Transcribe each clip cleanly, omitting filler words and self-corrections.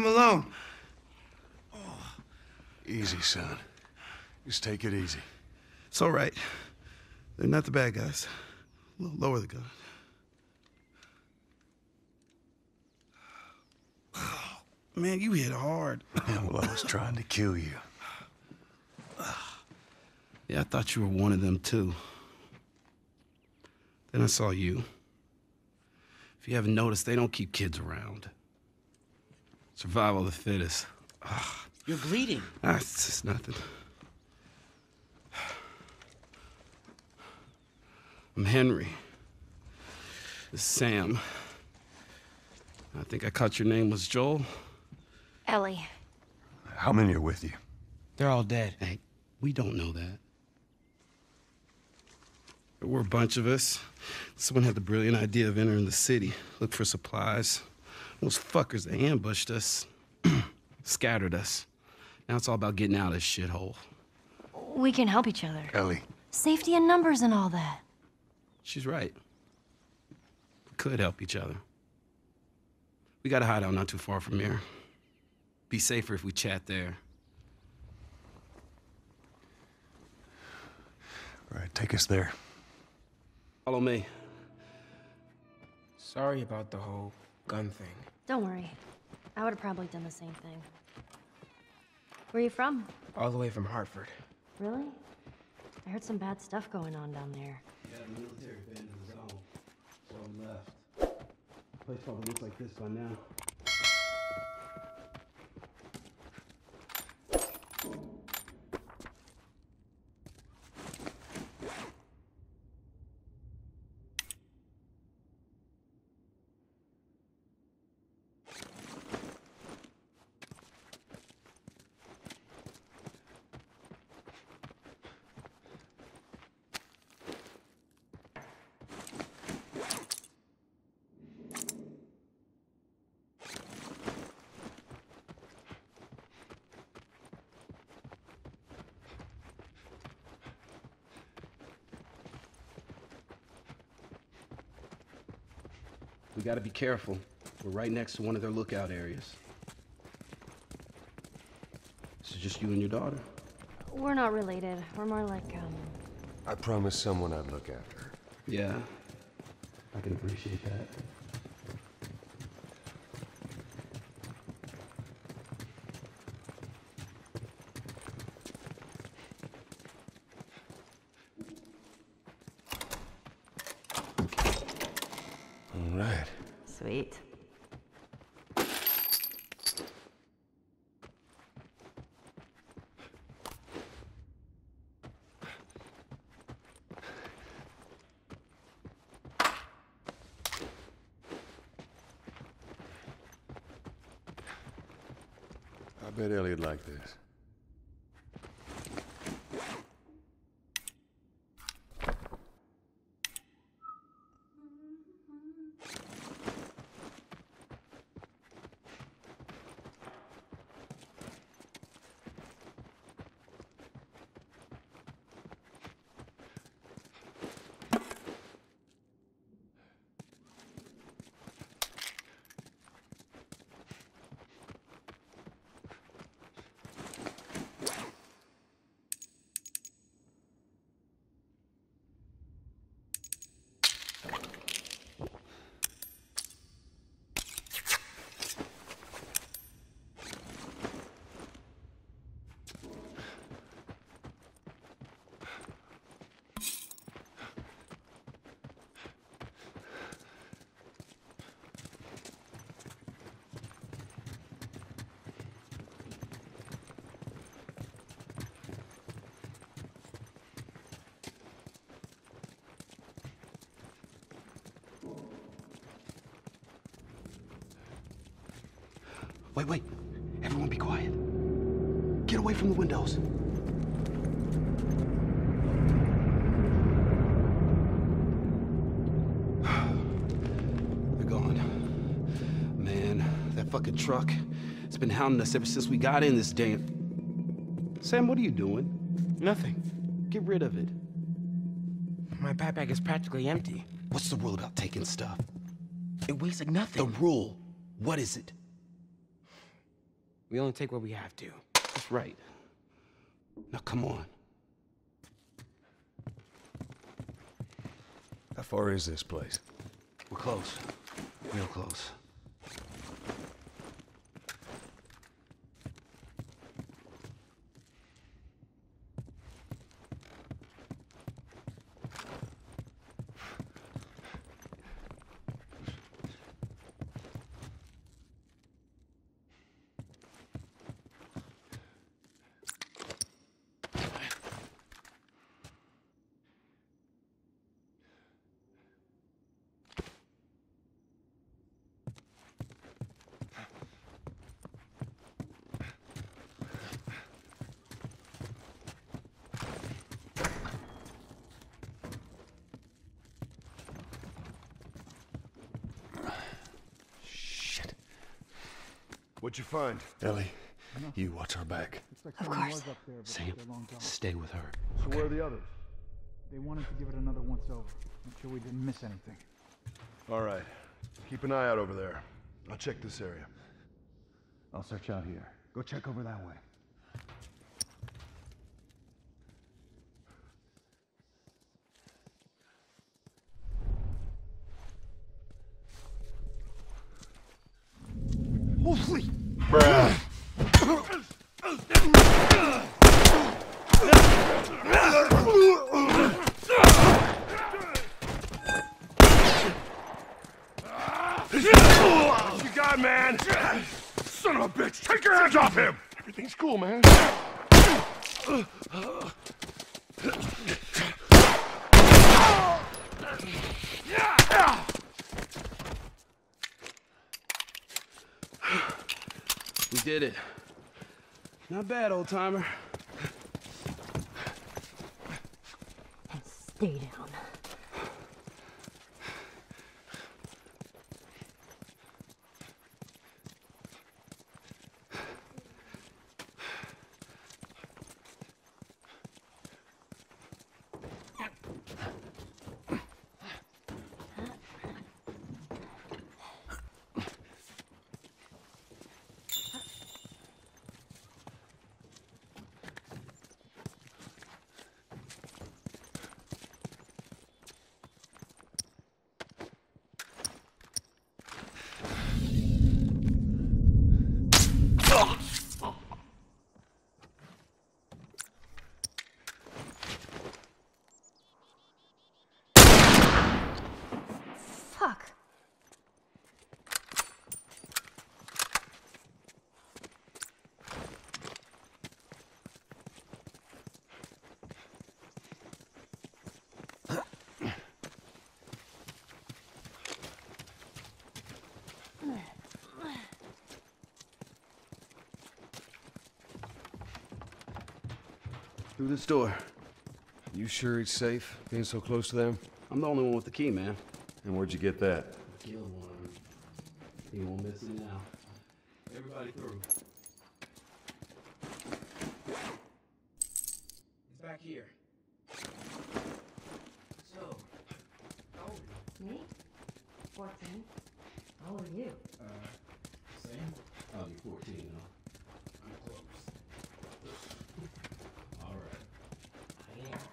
alone. Easy, son. Just take it easy. It's all right. They're not the bad guys. Lower the gun. Oh, man, you hit hard. Yeah, well, I was trying to kill you. Yeah, I thought you were one of them, too. Then I saw you. If you haven't noticed, they don't keep kids around. Survival of the fittest. Ugh. You're bleeding. It's just nothing. I'm Henry. This is Sam. I think I caught your name was Joel. Ellie. How many are with you? They're all dead. Hey, we don't know that. There were a bunch of us. Someone had the brilliant idea of entering the city, look for supplies. Those fuckers, they ambushed us, scattered us. Now it's all about getting out of this shithole. We can help each other. Ellie. Safety in numbers and all that. She's right. We could help each other. We got a hideout not too far from here. Be safer if we chat there. All right, take us there. Follow me. Sorry about the whole gun thing. Don't worry. I would have probably done the same thing. Where are you from? All the way from Hartford. Really? I heard some bad stuff going on down there. Yeah, the military abandoned the zone, so I left. The place probably looks like this by now. We gotta be careful. We're right next to one of their lookout areas. This is just you and your daughter? We're not related. We're more like, I promised someone I'd look after her. Yeah, I can appreciate that. All right. Sweet. I bet Ellie'd like this. Wait. Everyone be quiet. Get away from the windows. They're gone. Man, that fucking truck, it's been hounding us ever since we got in this damn... Sam, what are you doing? Nothing. Get rid of it. My backpack is practically empty. What's the rule about taking stuff? It weighs like nothing. The rule. What is it? We only take what we have to. That's right. Now come on. How far is this place? We're close. Real close. What'd you find? Ellie, you watch our back. Of course. Sam, stay with her. So where are the others? They wanted to give it another once over. Make sure we didn't miss anything. All right. Keep an eye out over there. I'll check this area. I'll search out here. Go check over that way. Holy! Bruh! What you got, man? Son of a bitch! Take your hands off him! Everything's cool, man. We did it. Not bad, old timer. Stay down. Fuck. Through this door. You sure it's safe, being so close to them? I'm the only one with the key, man. And where'd you get that? Kill one. He won't miss it now. Everybody through. It's back here. So, how old are you? Me? 14. How old are you? Same. I'll be 14 now. I'm close. All right. I am.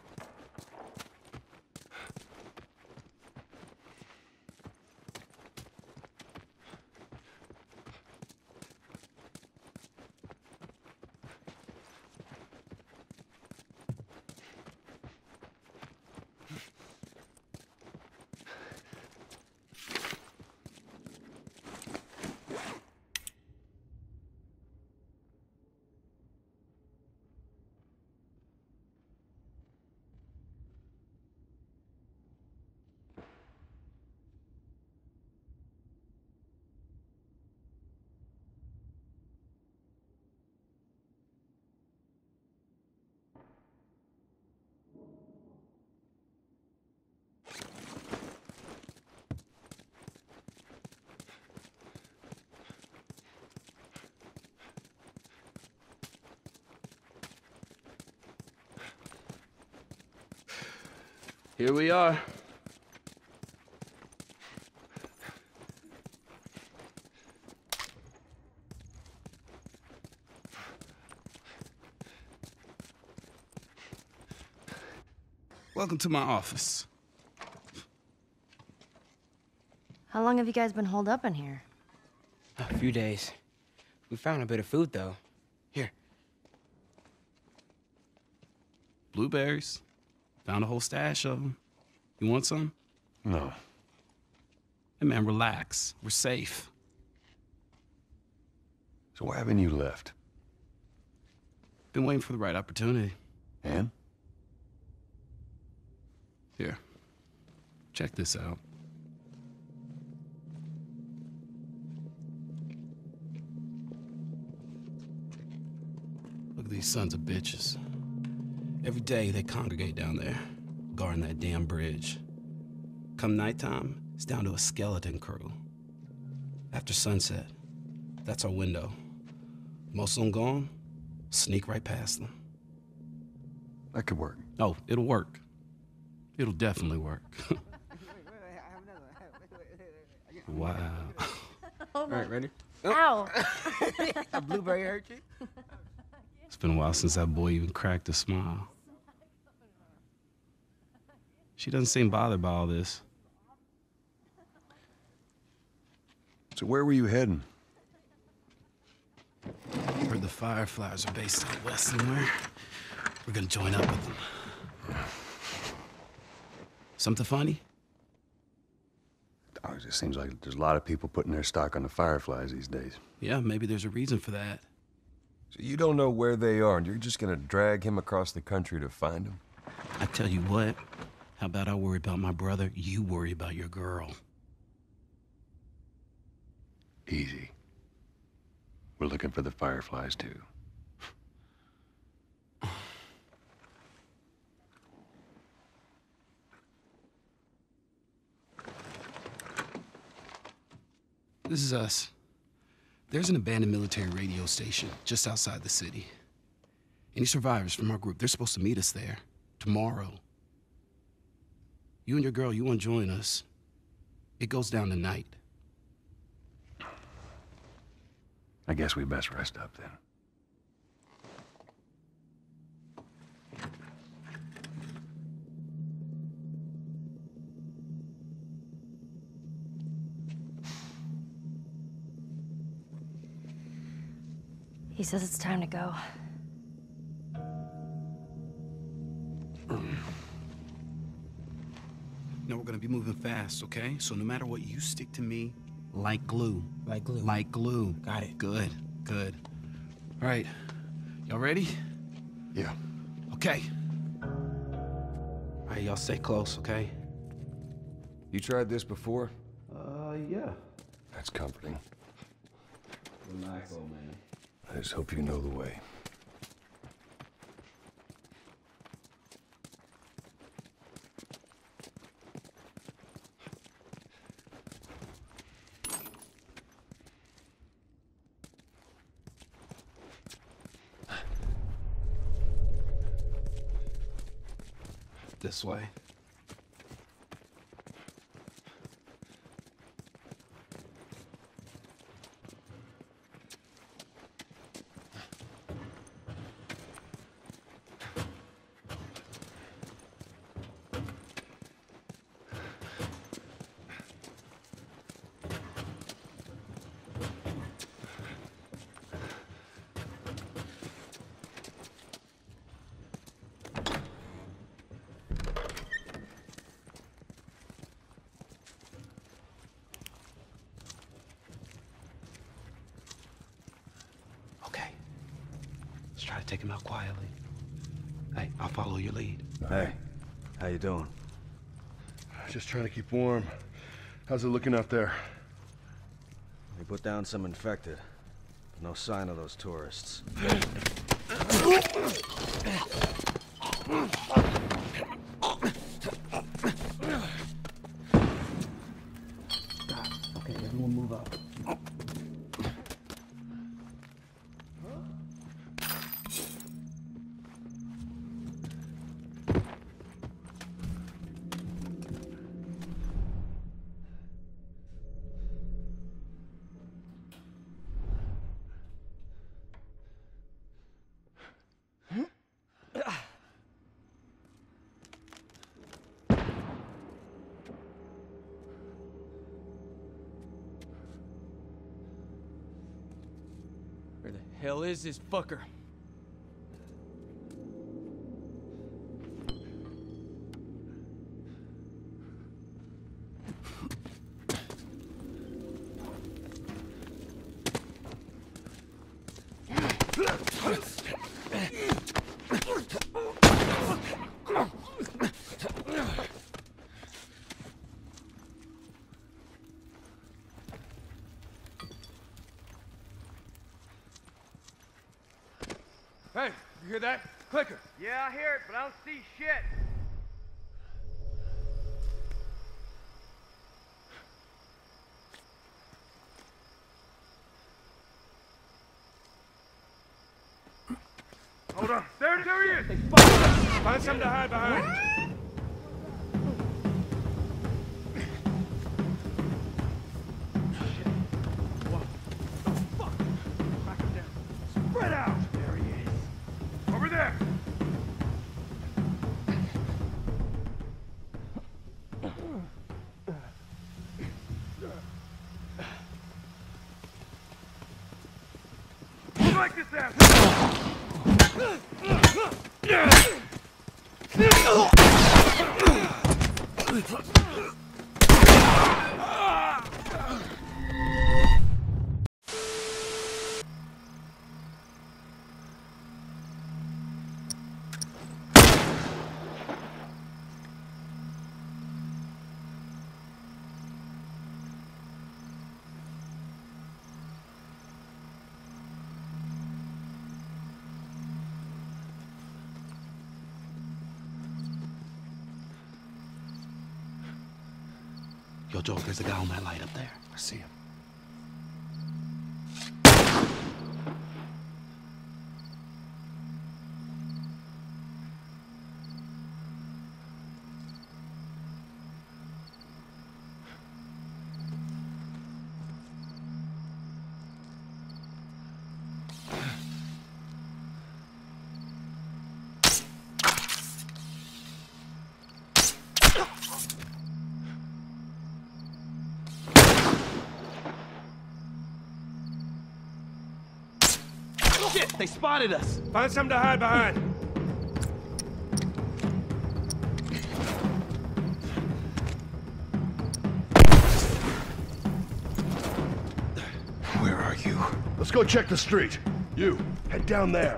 Here we are. Welcome to my office. How long have you guys been holed up in here? A few days. We found a bit of food, though. Here. Blueberries. Found a whole stash of them. You want some? No. Hey, man, relax. We're safe. So why haven't you left? Been waiting for the right opportunity. And? Here. Check this out. Look at these sons of bitches. Every day they congregate down there, guarding that damn bridge. Come nighttime, it's down to a skeleton crew. After sunset, that's our window. Most of them gone, sneak right past them. That could work. Oh, it'll work. It'll definitely work. Wow. All right, ready? Ow! A blueberry hurt you? It's been a while since that boy even cracked a smile. She doesn't seem bothered by all this. So where were you heading? Heard the Fireflies are based out west somewhere. We're gonna join up with them. Something funny? Oh, it just seems like there's a lot of people putting their stock on the Fireflies these days. Yeah, maybe there's a reason for that. So you don't know where they are, and you're just gonna drag him across the country to find them? I tell you what, how about I worry about my brother, you worry about your girl. Easy. We're looking for the Fireflies, too. This is us. There's an abandoned military radio station just outside the city. Any survivors from our group, they're supposed to meet us there tomorrow. You and your girl, you want to join us. It goes down tonight. I guess we best rest up then. He says it's time to go. No, we're gonna be moving fast, okay? So no matter what, you stick to me like glue. Like glue. Like glue. Got it. Good, good. All right, y'all ready? Yeah. Okay. All right, y'all stay close, okay? You tried this before? Yeah. That's comforting. Relax, old man. I just hope you know the way. This way. Try to take him out quietly. Hey, I'll follow your lead. Hey, how you doing? Just trying to keep warm. How's it looking out there? We put down some infected, but no sign of those tourists. Okay, everyone move up. Hell is this fucker? Hey, you hear that? Clicker. Yeah, I hear it, but I don't see shit. Hold on. There he is. Find something to hide behind. Spread out. There he is. Over there. Like this ass. Yo, Joel, there's a guy on that light up there. I see him. Shit, they spotted us. Find something to hide behind. Where are you? Let's go check the street. You, head down there.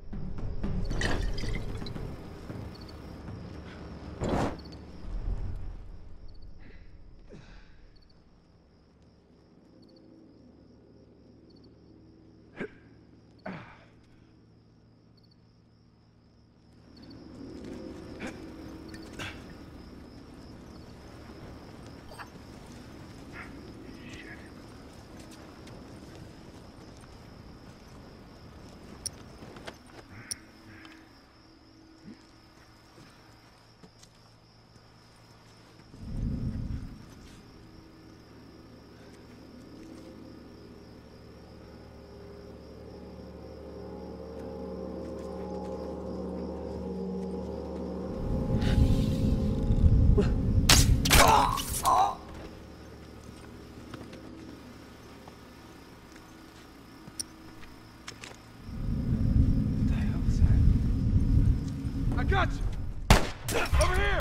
I got you! Over here!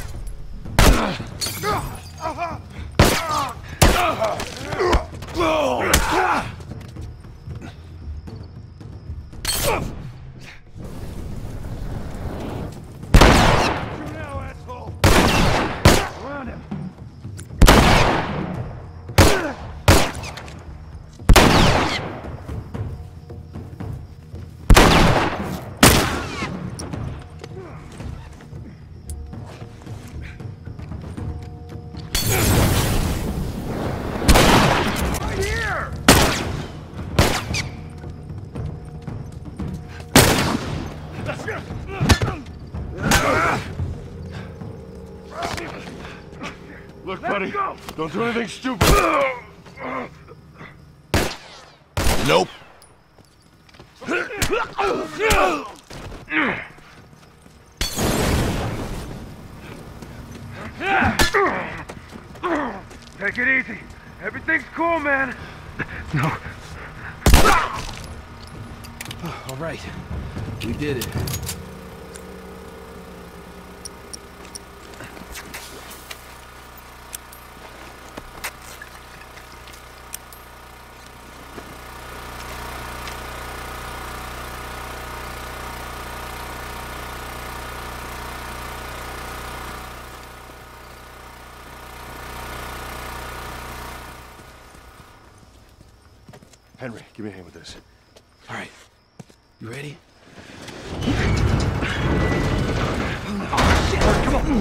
Shoot now, asshole! Around him! Look, buddy, don't do anything stupid. Nope. Take it easy. Everything's cool, man. No. All right, we did it. Henry, give me a hand with this. All right, you ready? Come on!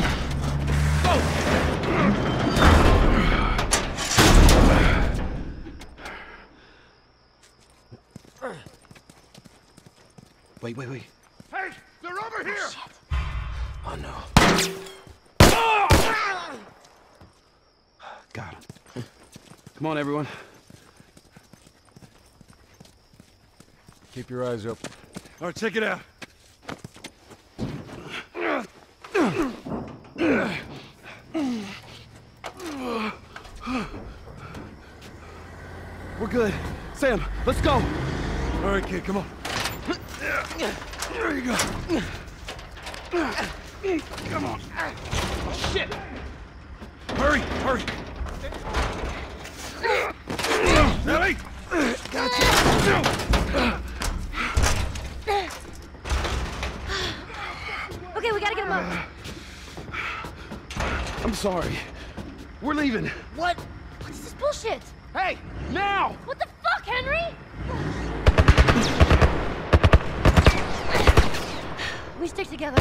Wait. Hey! They're over here! Oh no. Got him. Come on, everyone. Keep your eyes open. All right, check it out. We're good. Sam, let's go. All right, kid, come on. There you go. Come on. Shit. Hurry! Ellie! Okay, we gotta get him up. I'm sorry. We're leaving. What? What's this bullshit? Hey, now! What the fuck, Henry? We stick together.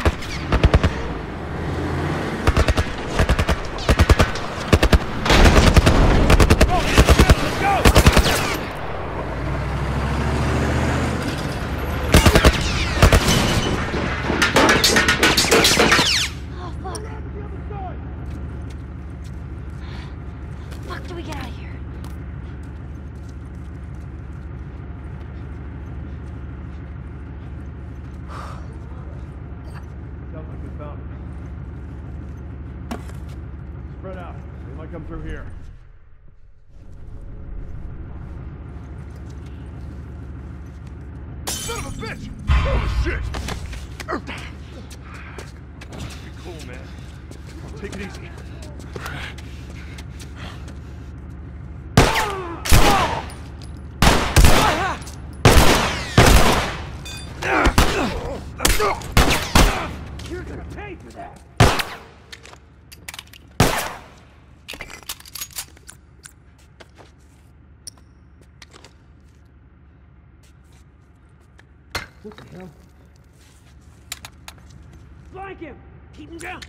Fuck do we get out of here? Sounds like we found it. Spread out. They might come through here. Son of a bitch! Oh, shit! Be cool, man. Take it easy. You're gonna pay for that! What the hell? Flank him! Keep him down!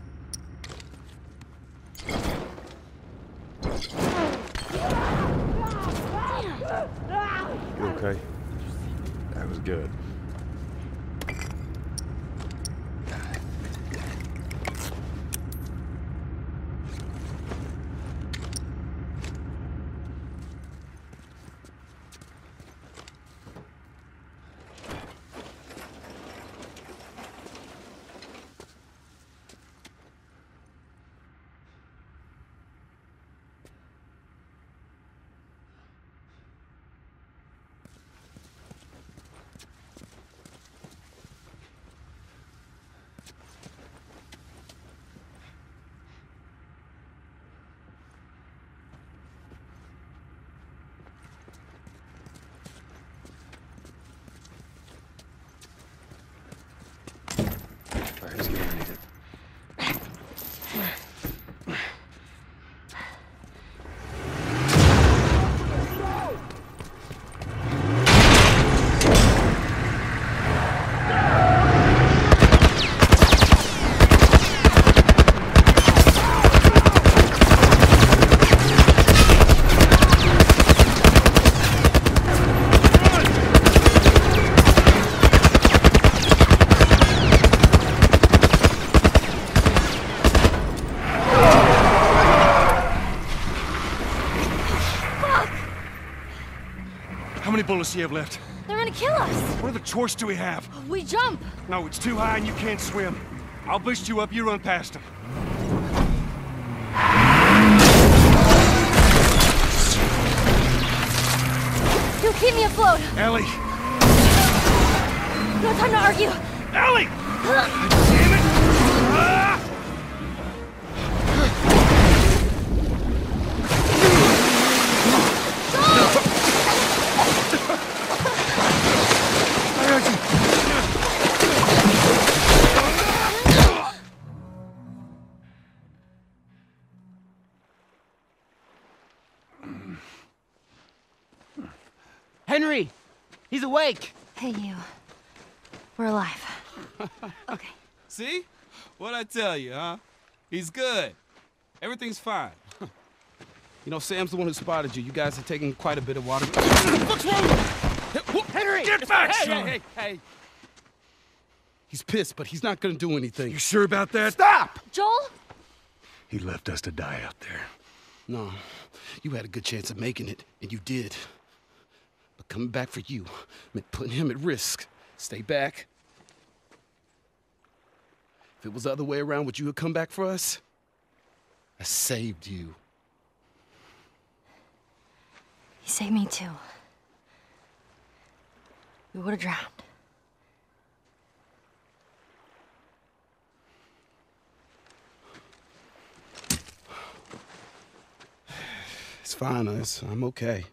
You okay? That was good. Let's get underneath it. How many bullets do you have left? They're gonna kill us. What other choice do we have? We jump. No, it's too high and you can't swim. I'll boost you up, you run past them. You'll keep me afloat. Ellie! No time to argue! Ellie! Damn it! Henry! He's awake! Hey, you. We're alive. Okay. See? What'd I tell you, huh? He's good. Everything's fine. You know, Sam's the one who spotted you. You guys are taking quite a bit of water. What's wrong? Henry! Get back, hey, son! Hey! He's pissed, but he's not gonna do anything. You sure about that? Stop! Joel? He left us to die out there. No, you had a good chance of making it, and you did. But coming back for you meant putting him at risk. Stay back. If it was the other way around, would you have come back for us? I saved you. He saved me too. We would have drowned. It's fine, I'm okay.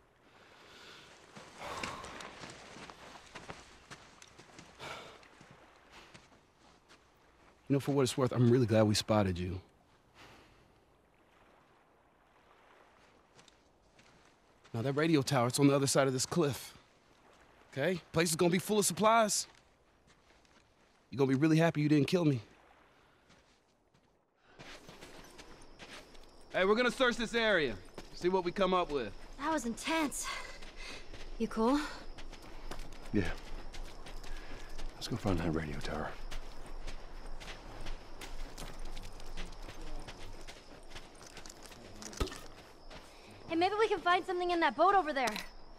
You know, for what it's worth, I'm really glad we spotted you. Now, that radio tower, it's on the other side of this cliff. Okay? Place is gonna be full of supplies. You're gonna be really happy you didn't kill me. Hey, we're gonna search this area. See what we come up with. That was intense. You cool? Yeah. Let's go find that radio tower. Hey, maybe we can find something in that boat over there.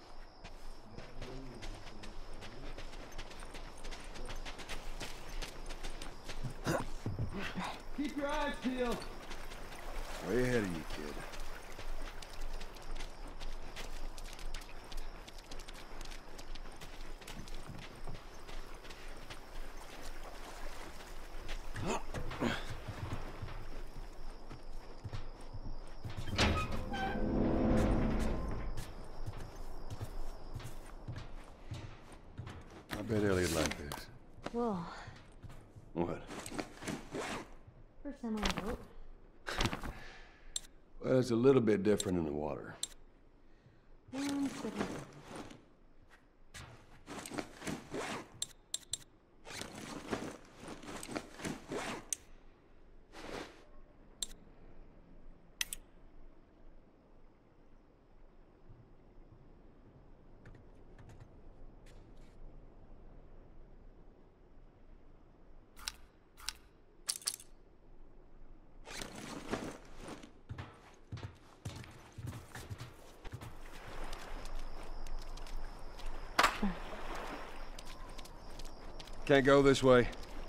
Keep your eyes peeled. Way ahead of you, kid. I bet Ellie'd like this. Whoa. What? First time on a boat. Well, it's a little bit different in the water. Can't go this way.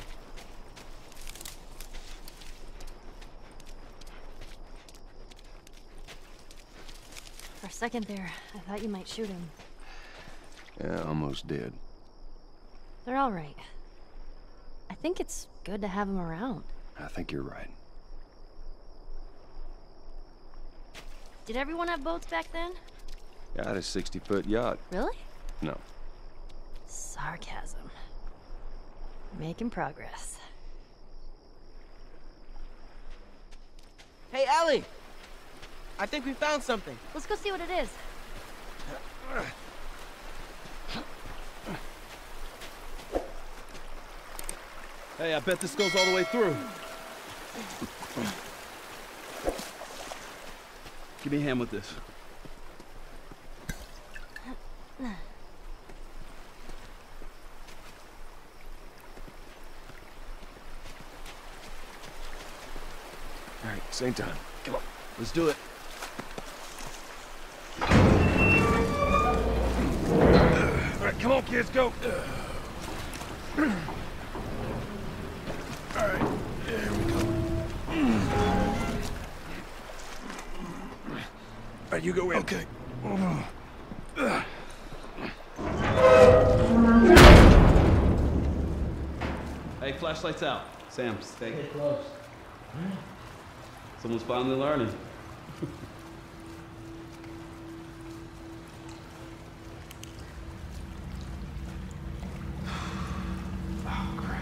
For a second there, I thought you might shoot him. Yeah, almost did. They're all right. I think it's good to have them around. I think you're right. Did everyone have boats back then? Yeah, I had a 60-foot yacht. Really? No. Sarcasm. Making progress. Hey, Ellie! I think we found something. Let's go see what it is. Hey, I bet this goes all the way through. Give me a hand with this. All right, same time. Come on. Let's do it. All right, come on, kids, go. All right, there we go. All right, you go in. Okay. flashlight's out. Sam, stay close. Someone's finally learning. Oh, great.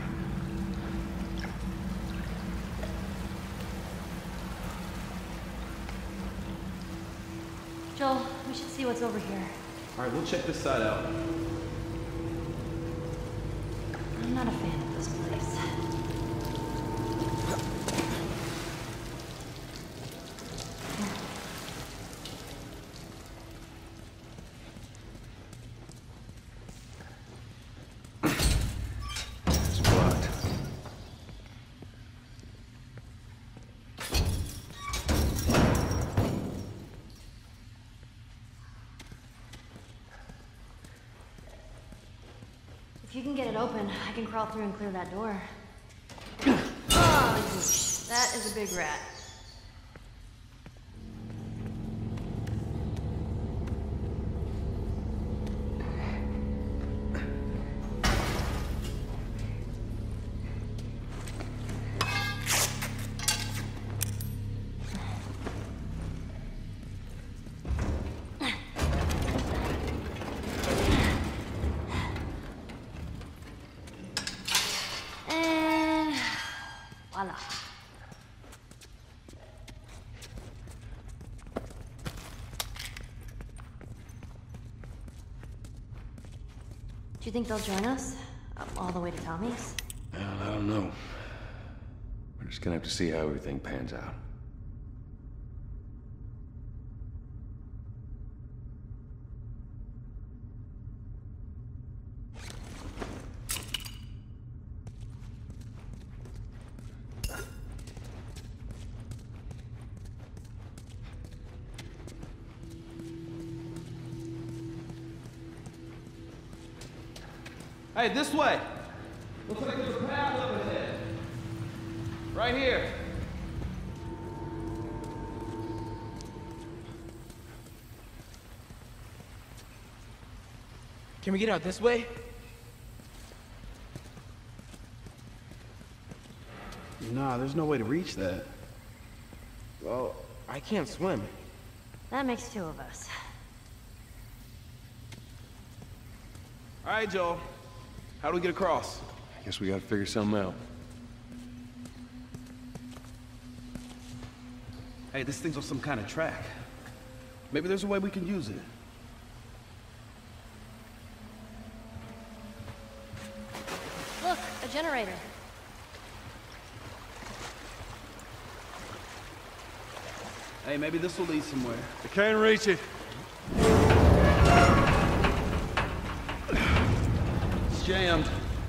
Joel, we should see what's over here. All right, we'll check this side out. I'm not a fan of this place. It's blocked. If you can get it open, I can crawl through and clear that door. Oh, yeesh. That is a big rat. And voila. Do you think they'll join us? All the way to Tommy's? Well, I don't know. We're just gonna have to see how everything pans out. Hey, this way! Looks like there's a path up ahead. Right here. Can we get out this way? Nah, there's no way to reach that. Well, I can't swim. That makes two of us. All right, Joel. How do we get across? I guess we gotta figure something out. Hey, this thing's on some kind of track. Maybe there's a way we can use it. Look, a generator. Hey, maybe this will lead somewhere. I can't reach it. It's jammed.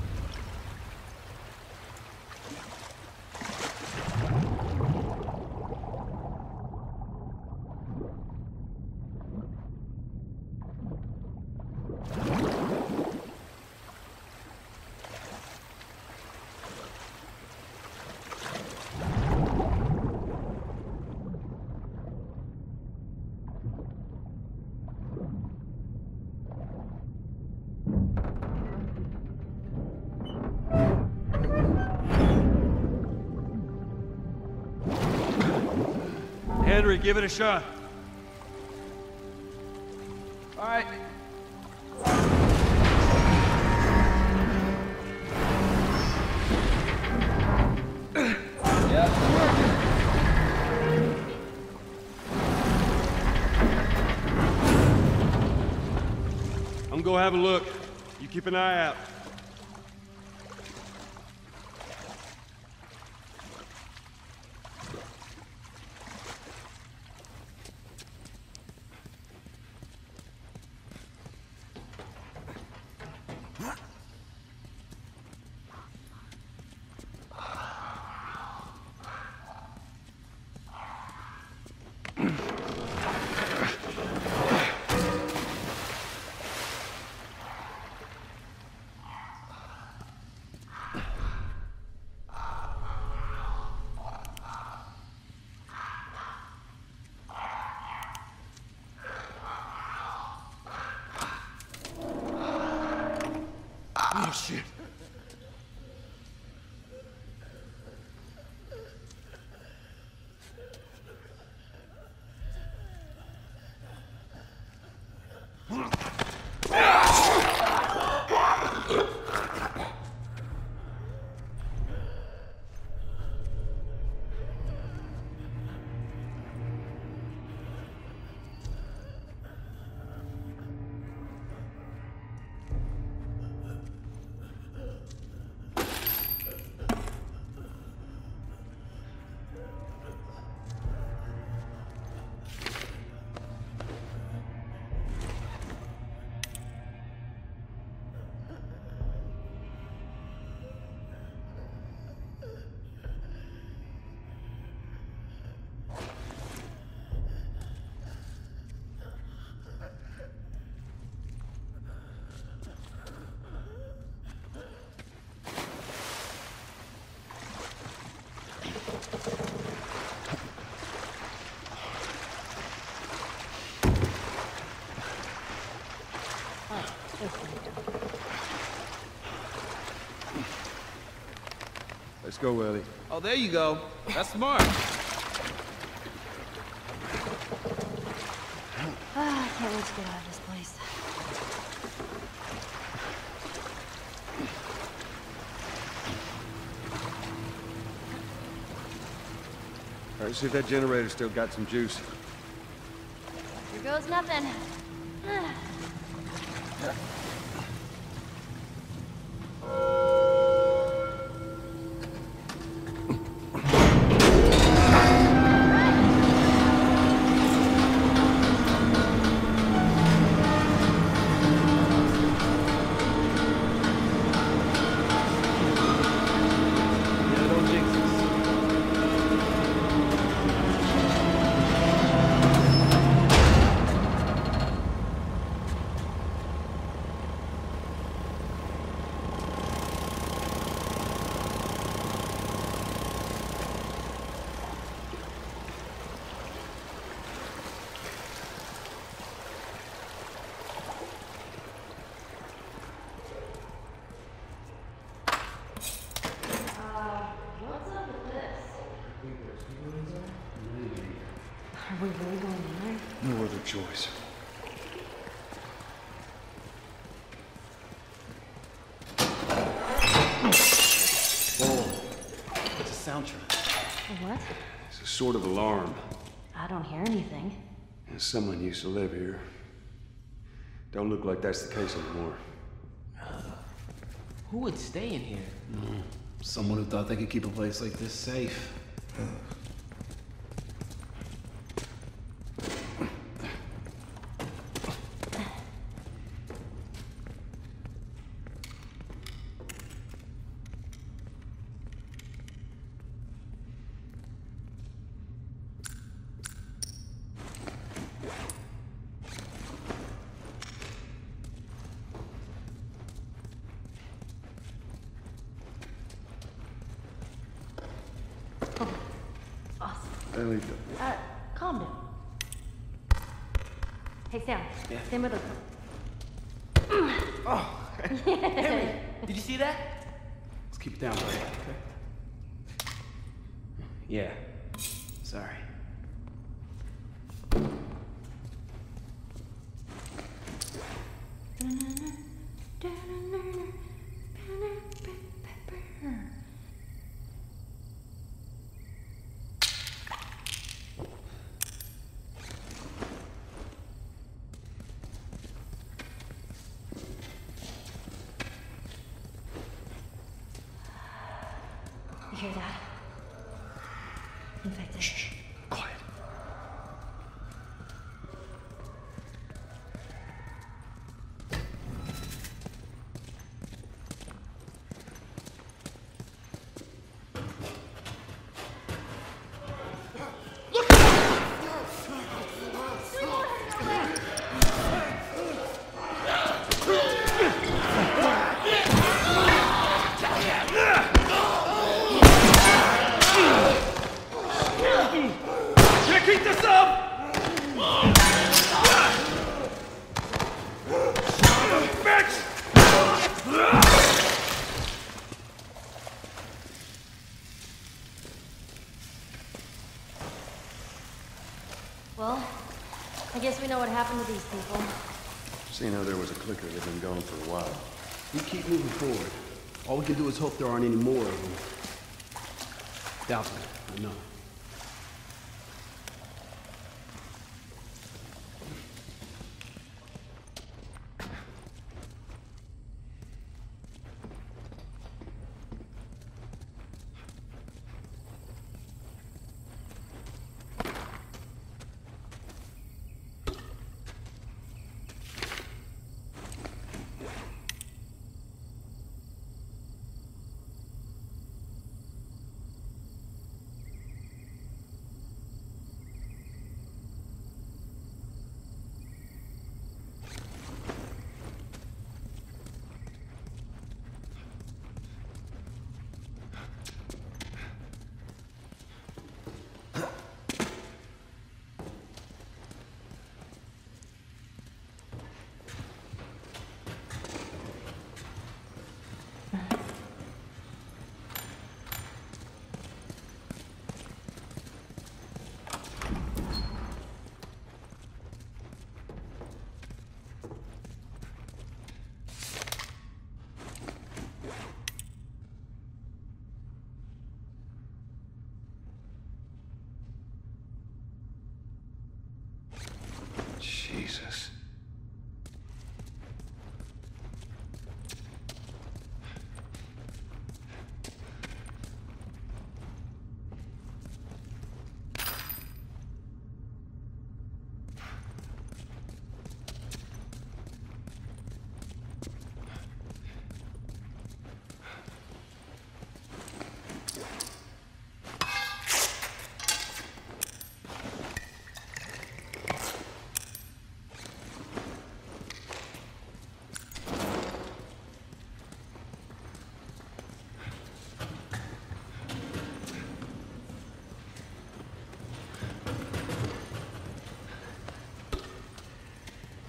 Henry, give it a shot. All right. I'm gonna go have a look. You keep an eye out. Oh, shit. Let's go, Ellie. Oh, there you go. That's smart. I can't wait to get out of this place. All right, see if that generator still got some juice. Here goes nothing. Yeah, don't jinx us. What's up with this? Are we really going in there? No other choice. It's a soundtrack. What? It's a sort of alarm. I don't hear anything. Someone used to live here. Don't look like that's the case anymore. Who would stay in here? Someone who thought they could keep a place like this safe. Awesome. Ellie, Calm down. Hey, Sam. Yeah. Stand with us. Did you see that? Let's keep it down, buddy. Okay? Yeah. Sorry. You hear that? Infected. Shh. Quiet. Keep this up! Well, I guess we know what happened to these people. seeing how there was a clicker, they've been gone for a while. We keep moving forward. All we can do is hope there aren't any more of them. Doubtful, I know.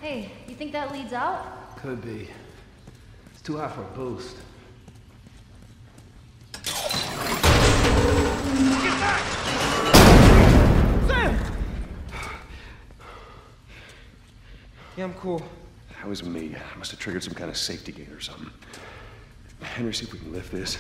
Hey, you think that leads out? Could be. It's too high for a boost. Yeah, I'm cool. That was me. I must have triggered some kind of safety gate or something. Henry, see if we can lift this.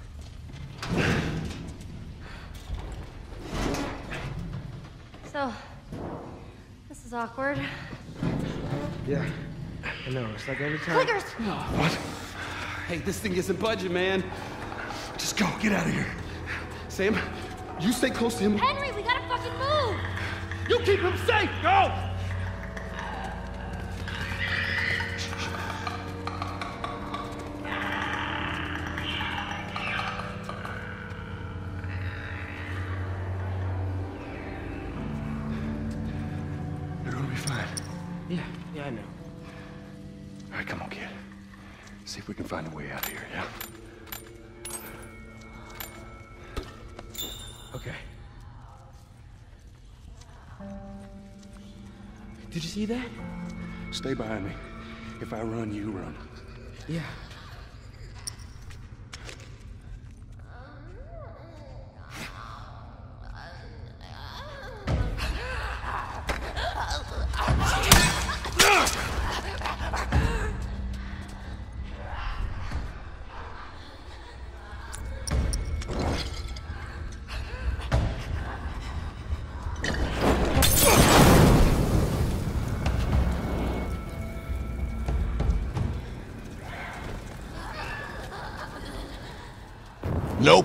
So, this is awkward. Yeah, I know. It's like every time. Clickers! What? Hey, this thing isn't budging, man. Just go. Get out of here. Sam, you stay close to him. Henry, we gotta fucking move! You keep him safe! Go! You're gonna be fine. Yeah, I know. All right, come on, kid. See if we can find a way out of here, yeah? Okay. Did you see that? Stay behind me. If I run, you run. Yeah. Nope.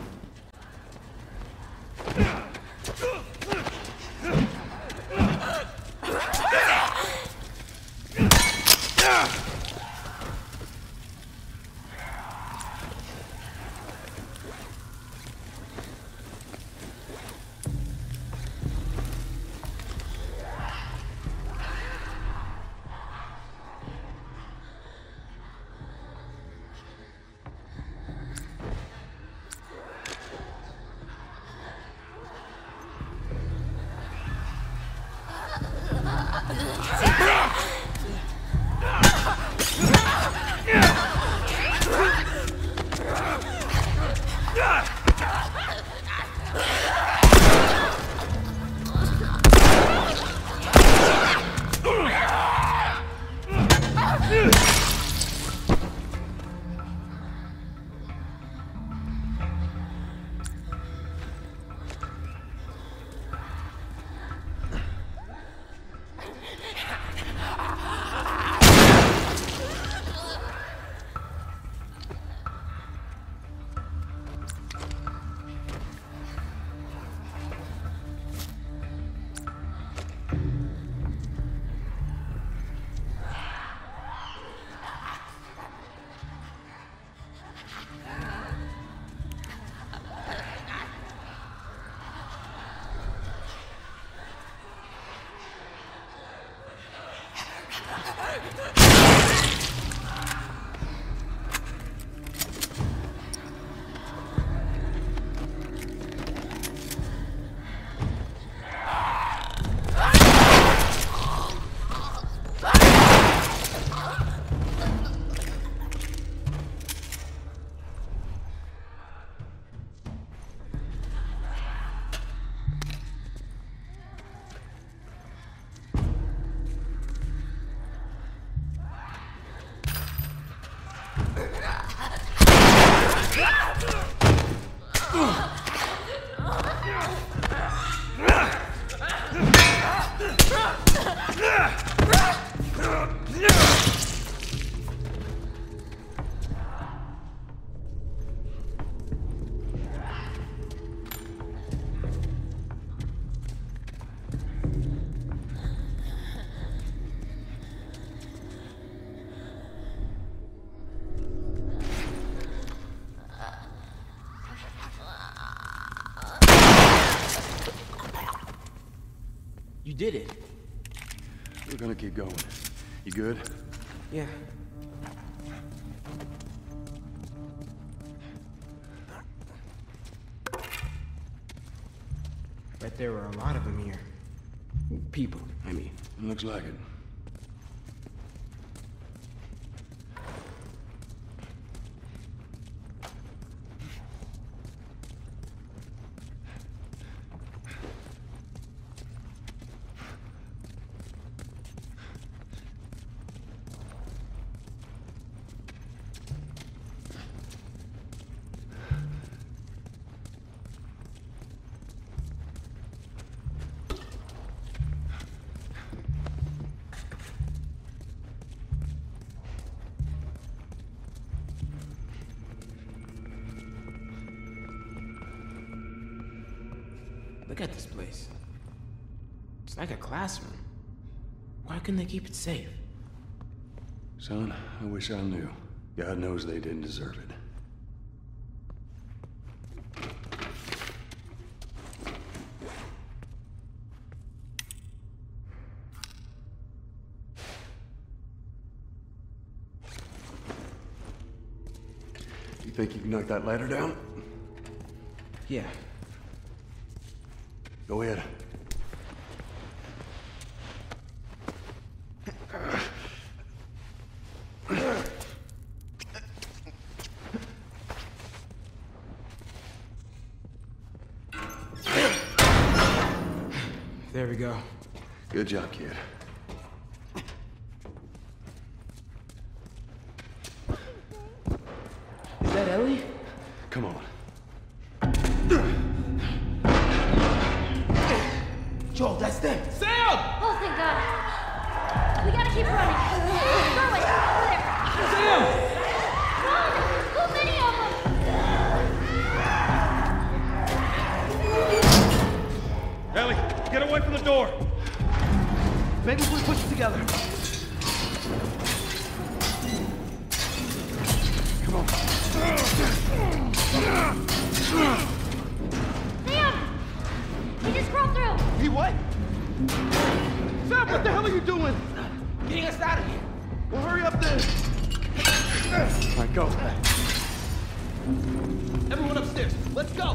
You did it. We're gonna keep going. You good? Yeah. Bet there were a lot of them here. People, I mean. Looks like it. Look at this place. It's like a classroom. Why couldn't they keep it safe? Son, I wish I knew. God knows they didn't deserve it. You think you can knock that ladder down? Yeah. Go ahead. There we go. Good job, kid. Is that Ellie? Come on. Joel, that's them. Sam! Oh, thank God. We gotta keep running. Throw it. Over there. Sam! Run! Too many of them. Ellie, get away from the door. Maybe if we push it together. Come on. Sam! He just crawled through. He what? Sam, what the hell are you doing? Getting us out of here. Well, hurry up then. All right, go. Everyone upstairs. Let's go.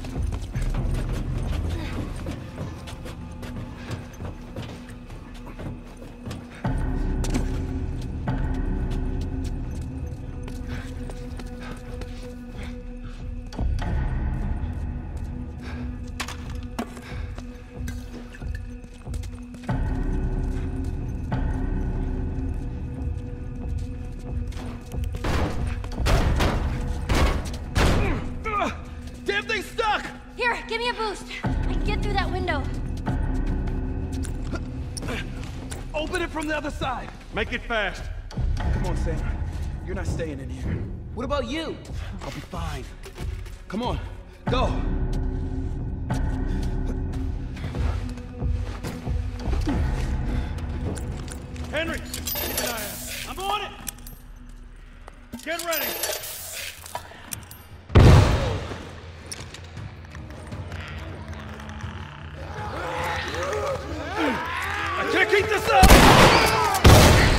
Damn thing's stuck! Here, give me a boost. I can get through that window. Open it from the other side. Make it fast. Come on, Sam. You're not staying in here. What about you? I'll be fine. Come on, go. Henry, keep an eye out. I'm on it. Get ready. I can't keep this up.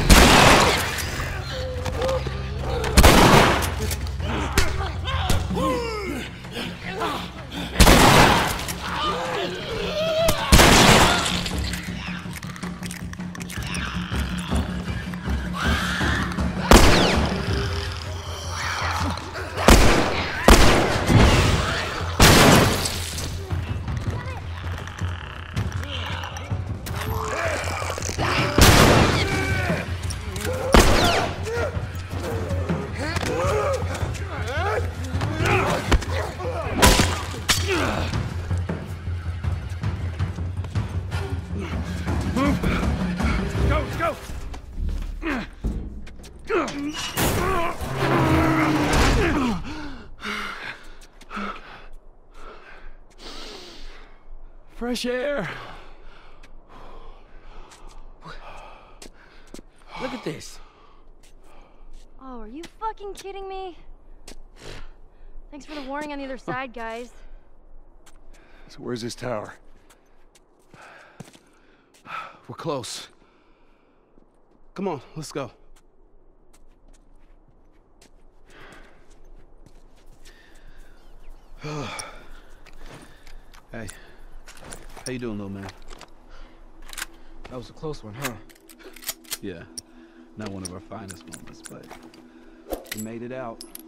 Go. Fresh air. Look at this. Oh, are you fucking kidding me? Thanks for the warning on the other side, guys. So where's this tower? We're close. Come on, let's go. Hey, how you doing, little man? That was a close one, huh? Yeah, not one of our finest moments, but we made it out.